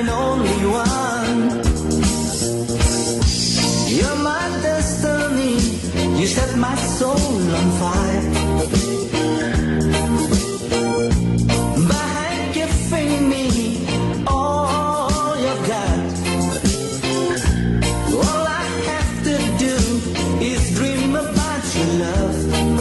and only one. You're my destiny, you set my soul on fire. By giving me all you've got, all I have to do is dream about your love.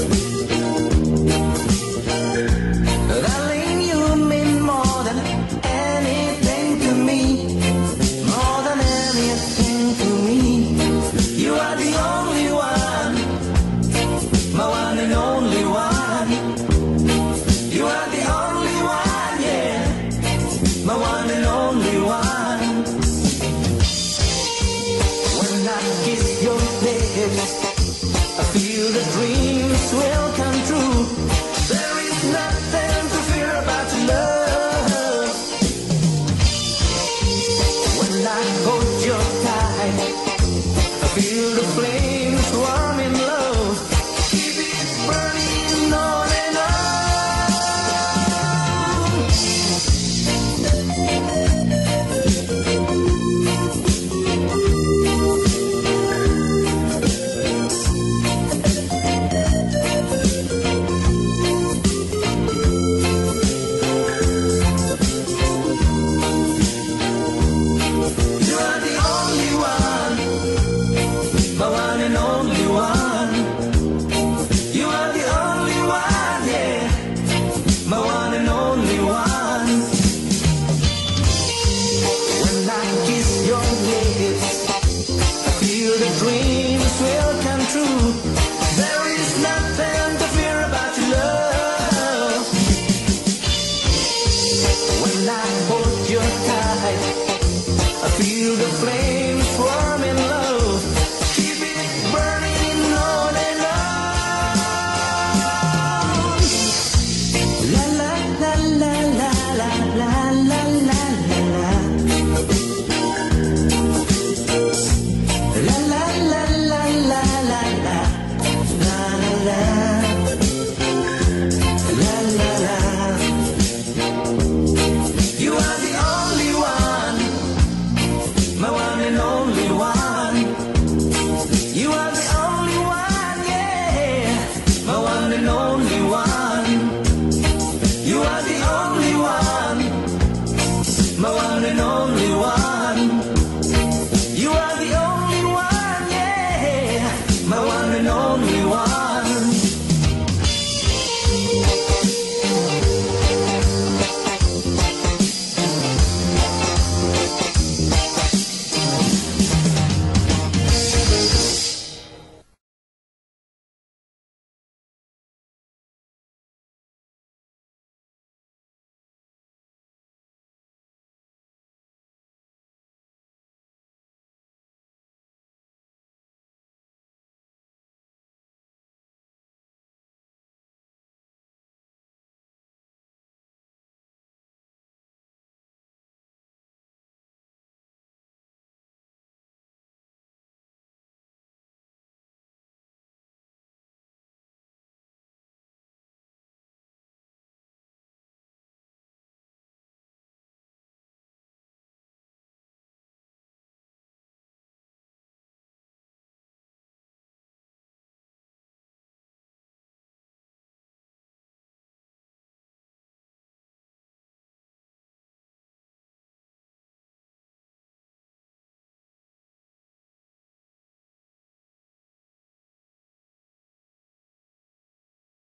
Darling, you mean more than anything to me, more than anything to me. You are the only one, my one and only one. You are the only one, yeah, my one and only one. When I kiss your lips, I feel the dreams will come true. There is nothing to fear about your love. When I hold you tight, I feel the flames warming low. Keep it burning on and you are the only one, my one and only one. You are the only one, yeah, my one and only one. When I kiss your lips, I feel the dreams will come true. There is nothing to fear about your love. When I hold you tight, I feel the flames warming low. Keep it burning on and on. La la la la la la la la la la. La la la la la la la. La la la. La la la. You are the only one, my one and only one. You are the only one, yeah, my one and only one. You are the only one, my one and only